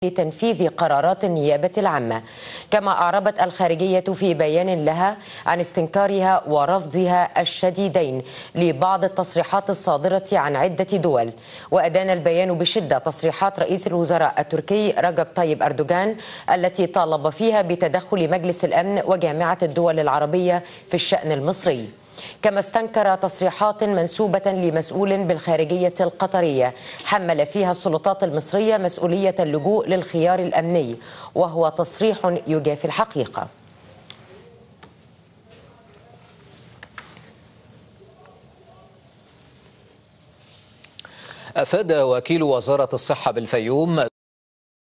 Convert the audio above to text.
لتنفيذ قرارات النيابة العامة. كما أعربت الخارجية في بيان لها عن استنكارها ورفضها الشديدين لبعض التصريحات الصادرة عن عدة دول. وأدان البيان بشدة تصريحات رئيس الوزراء التركي رجب طيب أردوغان التي طالب فيها بتدخل مجلس الأمن وجامعة الدول العربية في الشأن المصري. كما استنكر تصريحات منسوبة لمسؤول بالخارجية القطرية حمل فيها السلطات المصرية مسؤولية اللجوء للخيار الأمني، وهو تصريح يجافي الحقيقة. أفاد وكيل وزارة الصحة بالفيوم